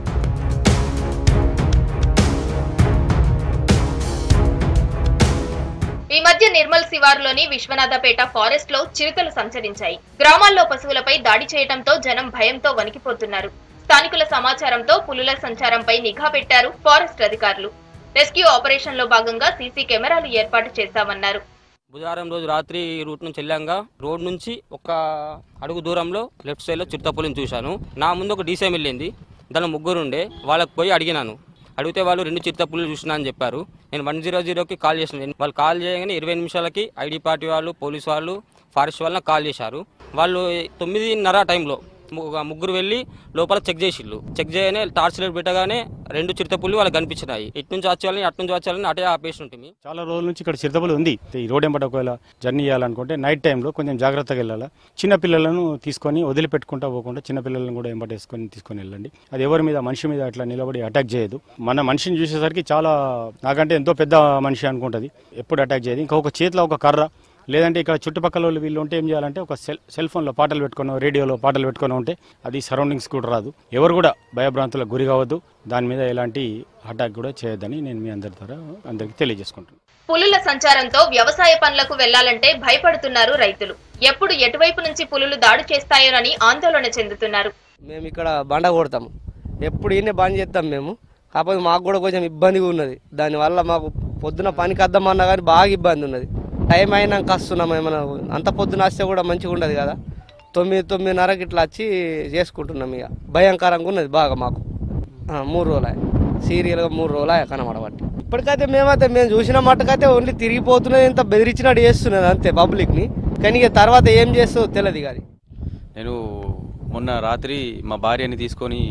ఈ మధ్య నిర్మల్ శివారులోని విశ్వనాథపేట ఫారెస్ట్ లో చిరుతలు సంచరించాయి. గ్రామాల్లో పశువులపై దాడి చేయడంతో జనం భయంతో వణికిపోతున్నారు. స్థానికుల సమాచారంతో పులుల సంచారంపై నిఘా పెట్టారు ఫారెస్ట్ అధికారులు. రెస్క్యూ ఆపరేషన్ లో భాగంగా సీసీ కెమెరాలు ఏర్పాటు చేశామన్నారు. బుధవారం రోజు రాత్రి రూట్ నుంచి వెళ్ళాక రోడ్ నుంచి ఒక అడుగు దూరంలో లెఫ్ట్ సైడ్ లో చిరుతపులిని చూశాను. నా ముందు ఒక డీసీఎం వెళ్ళింది. దాని ముగ్గురు ఉండే, వాళ్ళకి పోయి అడిగినాను. అడిగితే వాళ్ళు రెండు చిరుతపులు చూసినా అని చెప్పారు. నేను వన్ జీరో జీరోకి కాల్ చేసిన. వాళ్ళు కాల్ చేయగానే ఇరవై నిమిషాలకి ఐడి పార్టీ వాళ్ళు, పోలీసు వాళ్ళు, ఫారెస్ట్ వాళ్ళని కాల్ చేశారు. వాళ్ళు తొమ్మిదిన్నర టైంలో ముగ్గురు వెళ్ళి లోపల చెక్ చేసిళ్ళు. చెక్ చేయగానే టార్చ్ లైట్ పెట్టగానే రెండు చిరుతపులు వాళ్ళకి కనిపించినాయి. ఇటు నుంచి వచ్చేయాలని అటు నుంచి వచ్చేయాలని అటే ఆపేసి ఉంటుంది. చాలా రోజుల నుంచి ఇక్కడ చిరుతపులు ఉంది. ఈ రోడ్ ఎంబట ఒకవేళ జర్నీ చేయాలనుకుంటే నైట్ టైంలో కొంచెం జాగ్రత్తగా వెళ్ళాలి. చిన్న పిల్లలను తీసుకొని వదిలిపెట్టుకుంటా పోకుండా చిన్న పిల్లలను కూడా ఎంబట వేసుకొని తీసుకొని వెళ్ళండి. అది ఎవరి మీద, మనిషి మీద అట్లా నిలబడి అటాక్ చేయదు. మన మనిషిని చూసేసరికి చాలా, నాకంటే ఎంతో పెద్ద మనిషి అనుకుంటుంది, ఎప్పుడు అటాక్ చేయదు. ఇంకొక చేతిలో ఒక కర్ర, లేదంటే ఇక్కడ చుట్టుపక్కల వాళ్ళు వీళ్ళు ఉంటే ఏం చేయాలంటే ఒక సెల్ సెల్ ఫోన్లో పాటలు పెట్టుకుని, రేడియోలో పాటలు పెట్టుకుని ఉంటే అది సరౌండింగ్స్ కూడా రాదు. ఎవరు కూడా భయభ్రాంతులకు గురి కావద్దు. దాని మీద ఎలాంటి అటాక్ కూడా చేయొద్దని నేను మీ అందరి ద్వారా అందరికీ తెలియజేసుకుంటున్నాను. పులుల సంచారంతో వ్యవసాయ పనులకు వెళ్లాలంటే భయపడుతున్నారు రైతులు. ఎప్పుడు ఎటువైపు నుంచి పులులు దాడి చేస్తాయోనని ఆందోళన చెందుతున్నారు. మేము ఇక్కడ బండ కొడతాము, ఎప్పుడు ఈయనే బంద్ చేస్తాం మేము. కాకపోతే మాకు కూడా కొంచెం ఇబ్బందిగా ఉన్నది. దానివల్ల మాకు పొద్దున పనికి వద్దామన్నా కానీ బాగా ఇబ్బంది ఉన్నది. టైం అయినాక వస్తున్నాం. ఏమైనా అంత పొద్దున వస్తే కూడా మంచిగా ఉండదు కదా. తొమ్మిది తొమ్మిదిన్నరకి ఇట్లా వచ్చి చేసుకుంటున్నాం. ఇక భయంకరంగా ఉన్నది బాగా మాకు. మూడు రోజులు సీరియల్గా మూడు రోజులు కనబడబట్టి ఇప్పటికైతే మేమైతే మేము చూసిన మట్టుకైతే ఓన్లీ తిరిగిపోతున్నది, ఇంత బెదిరించినట్టు చేస్తున్నది అంతే పబ్లిక్ని. కానీ ఇక తర్వాత ఏం చేస్తుందో తెలియదు. కానీ నేను మొన్న రాత్రి మా భార్యని తీసుకొని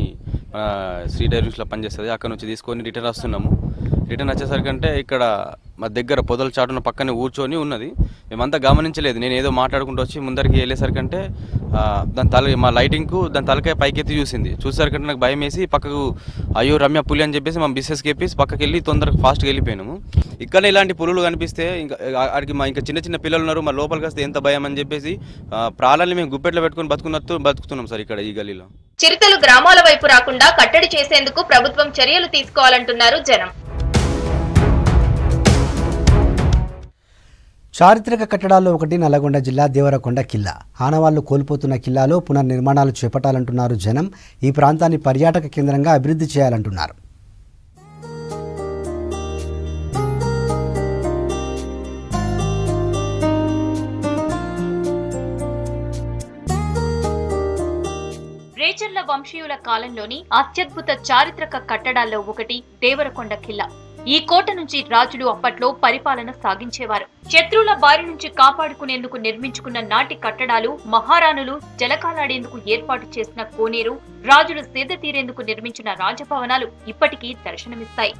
శ్రీ డైరీస్లో పనిచేస్తుంది, అక్కడ నుంచి తీసుకొని రిటర్న్ వస్తున్నాము. రిటర్న్ వచ్చేసరికంటే ఇక్కడ మా దగ్గర పొదల చాటున పక్కనే కూర్చొని ఉన్నది. మేమంతా గమనించలేదు. నేను ఏదో మాట్లాడుకుంటూ వచ్చి ముందరికి వెళ్ళేసరికంటే దాని తల మా లైటింగ్కు దాని తలకాయ పైకెత్తి చూసింది. చూసేసరికంటే నాకు భయం వేసి పక్కకు అయ్యో రమ్య పులి అని చెప్పేసి మా బిస్సెస్కి చెప్పేసి పక్కకి వెళ్ళి తొందరగా ఫాస్ట్గా వెళ్ళిపోయినాము. ఇక్కడ ఇలాంటి పులులు కనిపిస్తే ఇంకా అక్కడికి మా ఇంకా చిన్న చిన్న పిల్లలు ఉన్నారు, మా లోపలికి వస్తే ఎంత భయం అని చెప్పేసి ప్రాణాలని మేము గుప్పెట్లో పెట్టుకుని బతుకున్నట్టు బతుకుతున్నాం సార్ ఇక్కడ ఈ గలీలో. చిరుతలు గ్రామాల వైపు రాకుండా కట్టడి చేసేందుకు ప్రభుత్వం చర్యలు తీసుకోవాలంటున్నారు జనం. చారిత్రక కట్టడాల్లో ఒకటి నల్లగొండ జిల్లా దేవరకొండ కిల్లా. ఆనవాళ్లు కోల్పోతున్న కిల్లాలో పునర్నిర్మాణాలు చేపట్టాలంటున్నారు జనం. ఈ ప్రాంతాన్ని పర్యాటక కేంద్రంగా అభివృద్ధి చేయాలంటున్నారు. రేచర్ల వంశీయుల కాలంలోని అత్యద్భుత చారిత్రక కట్టడాల్లో ఒకటి దేవరకొండ కిల్లా. ఈ కోట నుంచి రాజులు అప్పట్లో పరిపాలన సాగించేవారు. శత్రువుల బారి నుంచి కాపాడుకునేందుకు నిర్మించుకున్న నాటి కట్టడాలు, మహారాణులు జలకాలాడేందుకు ఏర్పాటు చేసిన కోనేరు, రాజులు సేద తీరేందుకు నిర్మించిన రాజభవనాలు ఇప్పటికీ దర్శనమిస్తాయి.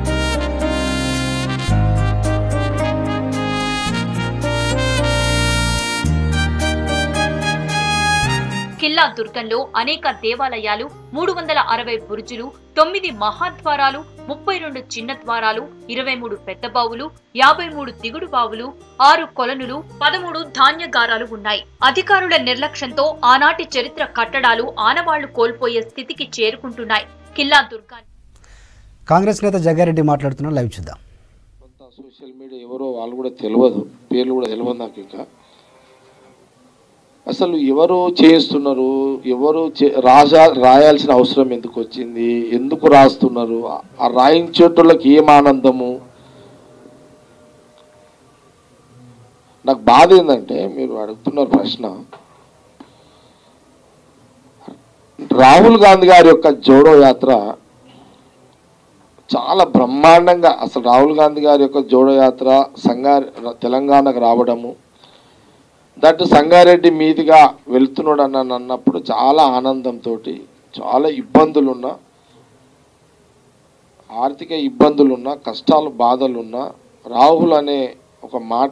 కిల్లా దుర్గంలో అనేక దేవాలయాలు, మూడు వందల అరవై బురుజులు, తొమ్మిది మహాద్వారాలు, ముప్పై రెండు చిన్న ద్వారాలు, ఇరవై మూడు పెద్ద బావులు, యాభై మూడు దిగుడు బావులు, ఆరు కొలనులు, పదమూడు ధాన్యగారాలు ఉన్నాయి. అధికారుల నిర్లక్ష్యంతో ఆనాటి చరిత్ర కట్టడాలు ఆనవాళ్లు కోల్పోయే స్థితికి చేరుకుంటున్నాయి. కిల్లా దుర్గా. కాంగ్రెస్ నేత జగ్గారెడ్డి మాట్లాడుతున్న లైవ్ చూద్దాం. సోషల్ మీడియా ఎవరో వాళ్ళు కూడా తెలియదు, పేర్లు కూడా తెలియదు నాకు. ఇంకా అసలు ఎవరు చేస్తున్నారు, ఎవరు రాజా రాయాల్సిన అవసరం ఎందుకు వచ్చింది, ఎందుకు రాస్తున్నారు, ఆ రాయించేటోళ్ళకి ఏం ఆనందము. నాకు బాధ ఏంటంటే మీరు అడుగుతున్నారు ప్రశ్న, రాహుల్ గాంధీ గారి యొక్క జోడో యాత్ర చాలా బ్రహ్మాండంగా, అసలు రాహుల్ గాంధీ గారి యొక్క జోడో యాత్ర సంగారె తెలంగాణకు రావడము, దట్ సంగారెడ్డి మీదుగా వెళ్తున్నాడు అని అన్నప్పుడు చాలా ఆనందంతో, చాలా ఇబ్బందులున్నా, ఆర్థిక ఇబ్బందులున్నా, కష్టాలు బాధలున్నా, రాహుల్ అనే ఒక మాట,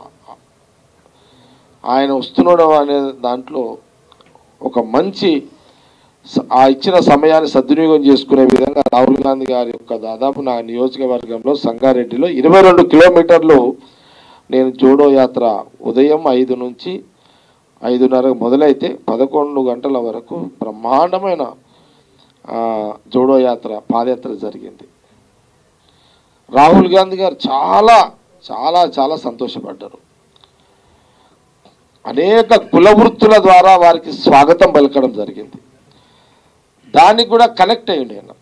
ఆయన వస్తున్నాడు అనే దాంట్లో ఒక మంచి ఆ ఇచ్చిన సమయాన్ని సద్వినియోగం చేసుకునే విధంగా రాహుల్ గాంధీ గారి యొక్క దాదాపు నా నియోజకవర్గంలో సంగారెడ్డిలో ఇరవై రెండు కిలోమీటర్లు నేను జోడో యాత్ర ఉదయం ఐదు నుంచి ఐదున్నర మొదలైతే పదకొండు గంటల వరకు బ్రహ్మాండమైన జోడో యాత్ర పాదయాత్ర జరిగింది. రాహుల్ గాంధీ గారు చాలా చాలా చాలా సంతోషపడ్డారు. అనేక కుల వృత్తుల ద్వారా వారికి స్వాగతం పలకడం జరిగింది. దానికి కూడా కనెక్ట్ అయ్యింది ఆయన.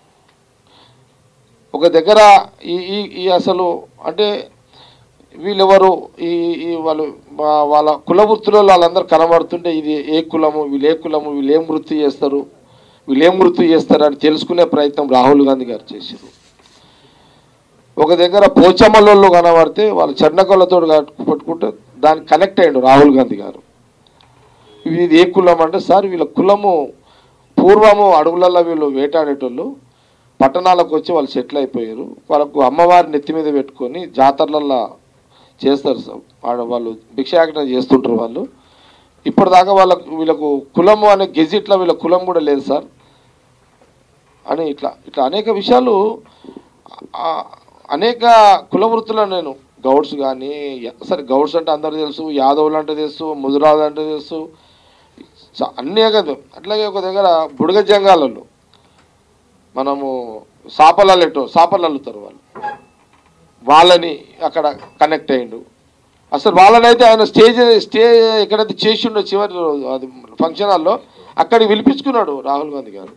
ఒక దగ్గర ఈ ఈ అసలు అంటే వీళ్ళెవరు ఈ ఈ వాళ్ళు వాళ్ళ కుల వృత్తులలో వాళ్ళందరూ కనబడుతుంటే ఇది ఏ కులము, వీళ్ళు ఏ కులము, వీళ్ళు ఏం వృత్తి చేస్తారు, వీళ్ళు ఏం వృత్తి చేస్తారు అని తెలుసుకునే ప్రయత్నం రాహుల్ గాంధీ గారు చేశారు. ఒక దగ్గర పోచమ్మలలో కనబడితే వాళ్ళు చెన్నకొల్లతో పట్టుకుంటే దానికి కనెక్ట్ అయ్యాడు రాహుల్ గాంధీ గారు. ఇది ఏ కులం అంటే, సార్ వీళ్ళ కులము పూర్వము అడవులలో వీళ్ళు వేటాడేటోళ్ళు, పట్టణాలకు వచ్చి వాళ్ళు సెటిల్ అయిపోయారు, వాళ్ళకు అమ్మవారి నెత్తి మీద పెట్టుకొని జాతరలలో చేస్తారు సార్, వాళ్ళు భిక్షాటన చేస్తుంటారు వాళ్ళు. ఇప్పటిదాకా వాళ్ళకు వీళ్ళకు కులము అనే గెజిట్లో వీళ్ళ కులం కూడా లేదు సార్ అని ఇట్లా ఇట్లా అనేక విషయాలు, అనేక కుల వృత్తులను నేను గౌడ్స్ కానీ, సరే గౌడ్స్ అంటే అందరూ తెలుసు, యాదవులు అంటే తెలుసు, ముదురాజు అంటే తెలుసు, అనేక. అట్లాగే ఒక దగ్గర బుడగ జంగాలలో మనము సాపలల్లెటో సాపలు అల్లుతారు వాళ్ళు, వాళ్ళని అక్కడ కనెక్ట్ అయ్యిండు. అసలు వాళ్ళనైతే ఆయన స్టేజ్ స్టేజ్ ఎక్కడైతే చేసిండో చివరి అది ఫంక్షన్ హాల్లో అక్కడికి పిలిపించుకున్నాడు రాహుల్ గాంధీ గారు.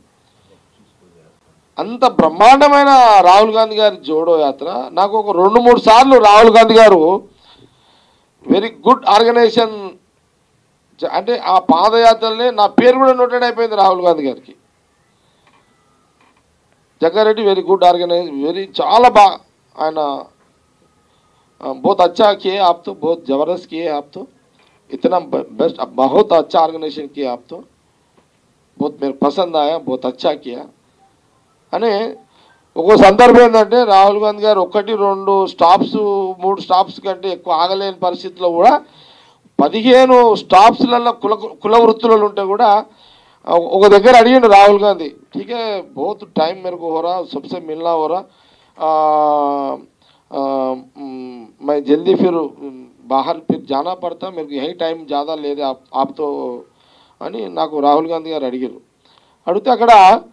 అంత బ్రహ్మాండమైన రాహుల్ గాంధీ గారి జోడో యాత్ర. నాకు ఒక రెండు మూడు సార్లు రాహుల్ గాంధీ గారు వెరీ గుడ్ ఆర్గనైజేషన్ అంటే ఆ పాదయాత్రలనే నా పేరు కూడా నోటెడ్ అయిపోయింది రాహుల్ గాంధీ గారికి. Jaggareddy very good organise, very చాలా బాగా ఆయన बहुत अच्छा किए आप तो, बहुत ज़बरदस्त किए आप तो, इतना बेस्ट, बहुत अच्छा ऑर्गेनाइजेशन किया आप तो, बहुत मेरे पसंद आया, बहुत अच्छा किया అని ఒక సందర్భం ఏంటంటే రాహుల్ గాంధీ గారు ఒకటి రెండు స్టాప్స్ మూడు స్టాప్స్ కంటే ఎక్కువ ఆగలేని పరిస్థితిలో కూడా పదిహేను స్టాప్స్లలో కుల కుల వృత్తులలో ఉంటే కూడా ఒక దగ్గర అడిగిండు రాహుల్ గాంధీ, ఠీకే बहुत टाइम मेरे को हो रहा, सबसे मिलना हो रहा, आ, मैं जल्दी फिर बाहर फिर जाना पड़ता, मेरे को यही टाइम ज़्यादा ले रहे आप आप तो అని నాకు రాహుల్ గాంధీ గారు అడిగారు. అడిగితే అక్కడ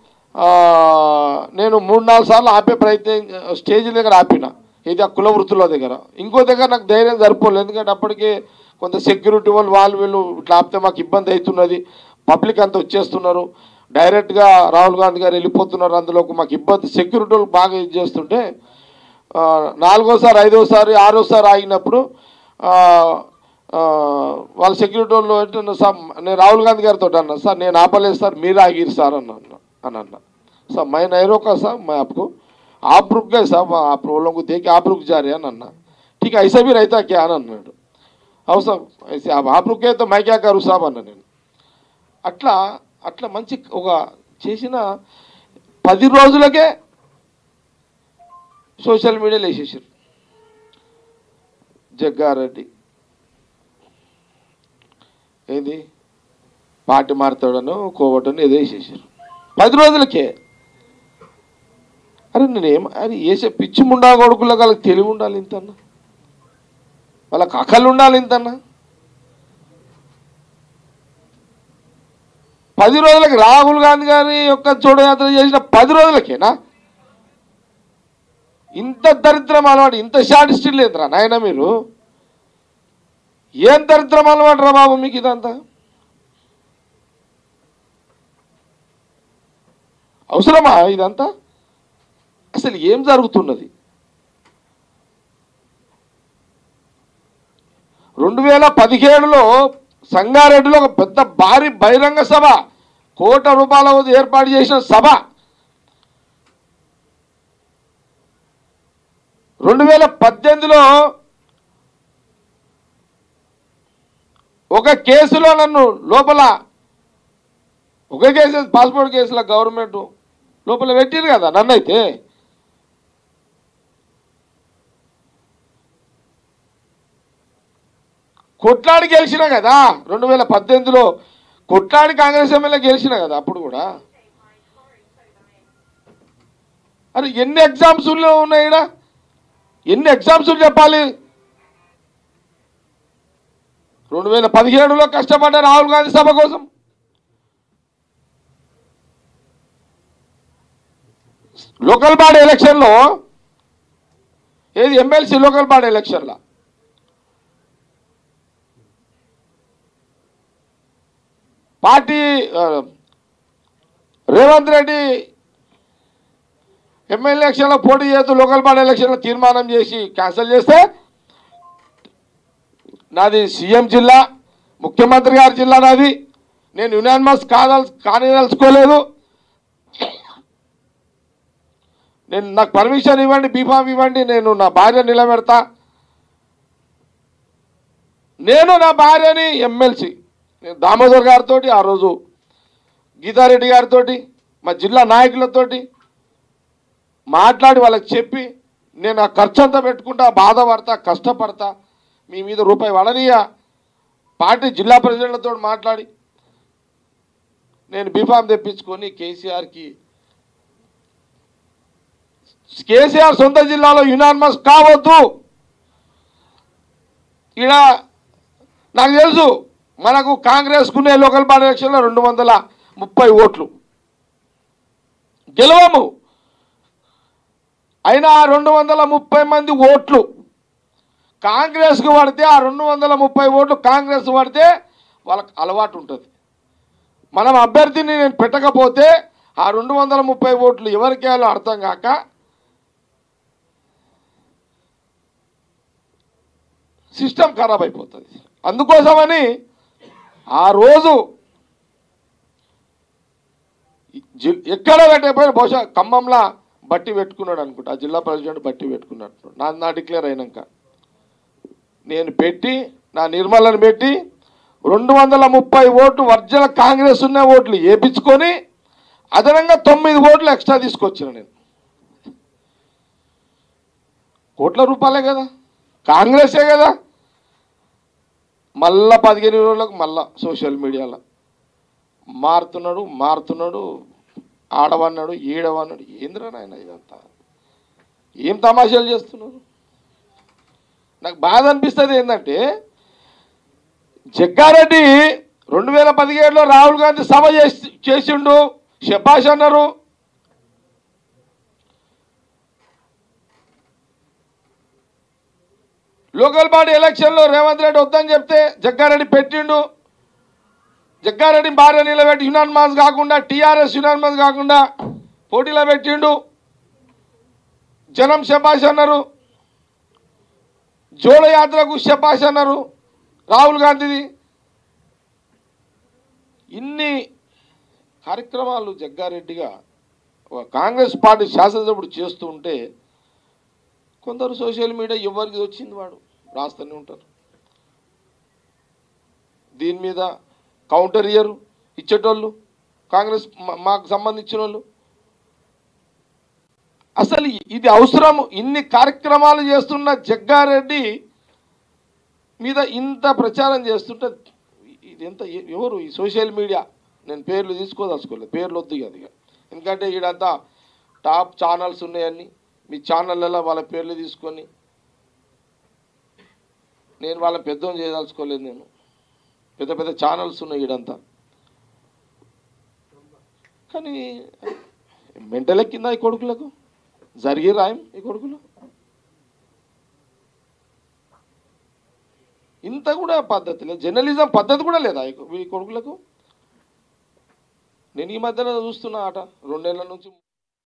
నేను మూడు నాలుగు సార్లు ఆపే ప్రయత్నం స్టేజ్ దగ్గర ఆపిన, ఇది ఆ కుల వృత్తుల దగ్గర. ఇంకో దగ్గర నాకు ధైర్యం సరిపోలేదు, ఎందుకంటే అప్పటికే కొంత సెక్యూరిటీ వాళ్ళు వాళ్ళు వీళ్ళు ఇట్లా ఆపితే మాకు ఇబ్బంది అవుతున్నది, పబ్లిక్ అంతా వచ్చేస్తున్నారు, డైరెక్ట్గా రాహుల్ గాంధీ గారు వెళ్ళిపోతున్నారు, అందులోకి మాకు ఇబ్బంది, సెక్యూరిటీ వాళ్ళు బాగా ఇది చేస్తుంటే నాలుగోసారి ఐదోసారి ఆరోసారి ఆగినప్పుడు వాళ్ళ సెక్యూరిటీ వాళ్ళు సార్ నేను రాహుల్ గాంధీ గారితో అన్నా, సార్ నేను ఆపలేదు సార్, మీరు ఆగిరు సార్ అన్న అని అన్నా. సార్ मैं नहीं रोका साहब, मैं आपको आप रुक गए साहब, आप लोगों को देख के आप रुक जा रहे हैं अन्ना. ठीक है, ऐसा भी रहता क्या అని అన్నాడు. అవు సార్ ऐसे आप आप रुके तो मैं क्या करूँ साहब అన్నా నేను. అట్లా అట్లా మంచి ఒక చేసిన పది రోజులకే సోషల్ మీడియాలో వేసేసారు. జగ్గారెడ్డి ఏంది పార్టీ మారుతాడను కోవటను ఏదో వేసేసారు పది రోజులకే. అరే నేనేం అది వేసే పిచ్చి ముండా కొడుకులకు వాళ్ళకి తెలివి ఉండాలి ఇంతన్నా, వాళ్ళకి అకలు ఉండాలి ఇంతన్నా. పది రోజులకి రాహుల్ గాంధీ గారి యొక్క జోడయాత్ర చేసిన పది రోజులకేనా ఇంత దరిద్రం అలవాటు, ఇంత షార్ట్ లేదురా నాయన మీరు, ఏం దరిద్రం అలవాటు రా బాబు మీకు ఇదంతా? అవసరమా ఇదంతా? అసలు ఏం జరుగుతున్నది? రెండు వేల పదిహేడులో సంగారెడ్డిలో ఒక పెద్ద భారీ బహిరంగ సభ, కోట్ల రూపాయల ఏర్పాటు చేసిన సభ, రెండు వేల పద్దెనిమిదిలో ఒక కేసులో నన్ను లోపల, ఒక కేసు పాస్పోర్ట్ కేసులో గవర్నమెంట్ లోపల పెట్టిరు కదా నన్నైతే. కొట్లాడి గెలిచిన కదా రెండు వేల పద్దెనిమిదిలో, కొట్లాడి కాంగ్రెస్ ఎమ్మెల్యే గెలిచిన కదా అప్పుడు కూడా. అరే ఎన్ని ఎగ్జామ్స్ ఉన్నాయి ఇక్కడ, ఎన్ని ఎగ్జామ్స్ చెప్పాలి? రెండు వేల పదిహేడులో కష్టపడ్డ రాహుల్ గాంధీ సభ కోసం, లోకల్ బాడీ ఎలక్షన్లో, ఏది ఎమ్మెల్సీ లోకల్ బాడీ ఎలక్షన్లో పార్టీ రేవంత్ రెడ్డి ఎమ్మెల్యే ఎలక్షన్లో పోటీ చేస్తూ లోకల్ బాడీ ఎలక్షన్లో తీర్మానం చేసి క్యాన్సిల్ చేస్తే, నాది సీఎం జిల్లా, ముఖ్యమంత్రి గారి జిల్లా నాది, నేను యునానిమస్ కాదల్ కానిదలుచుకోలేదు, నేను నాకు పర్మిషన్ ఇవ్వండి, బీఫామ్ ఇవ్వండి, నేను నా భార్య నిలబెడతా. నేను నా భార్యని ఎమ్మెల్సీ నేను దామోదర్ గారితో, ఆ రోజు గీతారెడ్డి గారితో, మా జిల్లా నాయకులతోటి మాట్లాడి వాళ్ళకి చెప్పి, నేను ఆ ఖర్చు అంతా పెట్టుకుంటా, బాధపడతా, కష్టపడతా, మీ మీద రూపాయి వడనీయ, పార్టీ జిల్లా ప్రెసిడెంట్లతో మాట్లాడి నేను బీఫామ్ తెప్పించుకొని కేసీఆర్కి, కేసీఆర్ సొంత జిల్లాలో యునానిమస్ కావద్దు. ఇక్కడ నాకు తెలుసు మనకు కాంగ్రెస్కునే లోకల్ బాడీ ఎలక్షన్లో రెండు వందల ముప్పై ఓట్లు గెలవము, అయినా ఆ రెండు వందల ముప్పై మంది ఓట్లు కాంగ్రెస్కు పడితే, ఆ రెండు వందల ముప్పై ఓట్లు కాంగ్రెస్ పడితే వాళ్ళకి అలవాటు ఉంటుంది. మనం అభ్యర్థిని నేను పెట్టకపోతే ఆ రెండు వందల ముప్పై ఓట్లు ఎవరికి వేయాలో అర్థం కాక సిస్టమ్ ఖరాబ్ అయిపోతుంది. అందుకోసమని ఆ రోజు ఎక్కడ పెట్టకపోయినా, బహుశా ఖమ్మంలో బట్టి పెట్టుకున్నాడు అనుకుంటా, ఆ జిల్లా ప్రెసిడెంట్ బట్టి పెట్టుకున్నట్టు, నా నా డిక్లేర్ అయినాక నేను పెట్టి, నా నిర్మలను పెట్టి రెండు వందల ముప్పై ఓట్లు వర్జల కాంగ్రెస్ ఉన్న ఓట్లు వేయించుకొని అదనంగా తొమ్మిది ఓట్లు ఎక్స్ట్రా తీసుకొచ్చిన నేను. కోట్ల రూపాయలే కదా, కాంగ్రెసే కదా. మళ్ళా పదిహేను రోజులకు మళ్ళా సోషల్ మీడియాలో మారుతున్నాడు మారుతున్నాడు ఆడవన్నాడు ఈడవన్నాడు. ఏంద్రా నాయన ఇదంతా, ఏం తమాషాలు చేస్తున్నారు? నాకు బాధ అనిపిస్తుంది ఏంటంటే, జగ్గారెడ్డి రెండు వేల పదిహేడులో రాహుల్ గాంధీ సభ చేసి చేసిండు, శబాష్ అన్నారు. లోకల్ బాడీ ఎలక్షన్లో రేవంత్ రెడ్డి వద్దని చెప్తే జగ్గారెడ్డి పెట్టిండు. జగ్గారెడ్డి భార్య నిలబెట్టి యునానిమస్ కాకుండా టీఆర్ఎస్ యునానిమస్ కాకుండా పోటీలో పెట్టిండు. జనం శబాష్ అన్నారు. జోడో యాత్రకు శబాష్ అన్నారు రాహుల్ గాంధీది. ఇన్ని కార్యక్రమాలు జగ్గారెడ్డిగా కాంగ్రెస్ పార్టీ శాసనసభ్యుడు చేస్తూ ఉంటే కొందరు సోషల్ మీడియా ఎవరికి వచ్చింది వాడు రాస్తూనే ఉంటారు. దీని మీద కౌంటర్ ఇయ్యరు ఇచ్చేటోళ్ళు కాంగ్రెస్ మాకు సంబంధించిన వాళ్ళు. అసలు ఇది అవసరం? ఇన్ని కార్యక్రమాలు చేస్తున్న జగ్గారెడ్డి మీద ఇంత ప్రచారం చేస్తుంటే ఇది ఎంత ఎవరు ఈ సోషల్ మీడియా? నేను పేర్లు తీసుకోదలుచుకోలేదు, పేర్లు వద్దు అది, ఎందుకంటే ఈడంతా టాప్ ఛానల్స్ ఉన్నాయని మీ ఛానళ్ళలో వాళ్ళ పేర్లు తీసుకొని నేను వాళ్ళ పెద్దం చేయదలుచుకోలేదు. నేను పెద్ద పెద్ద ఛానల్స్ ఉన్నాయి ఈడంతా. కానీ మెంటల్ ఎక్కిందా ఈ కొడుకులకు? జరిగే రాయం ఈ కొడుకులు ఇంత కూడా పద్ధతి లేదు, జర్నలిజం పద్ధతి కూడా లేదా ఈ కొడుకులకు? నేను ఈ మధ్యన చూస్తున్నా ఆట రెండేళ్ల నుంచి.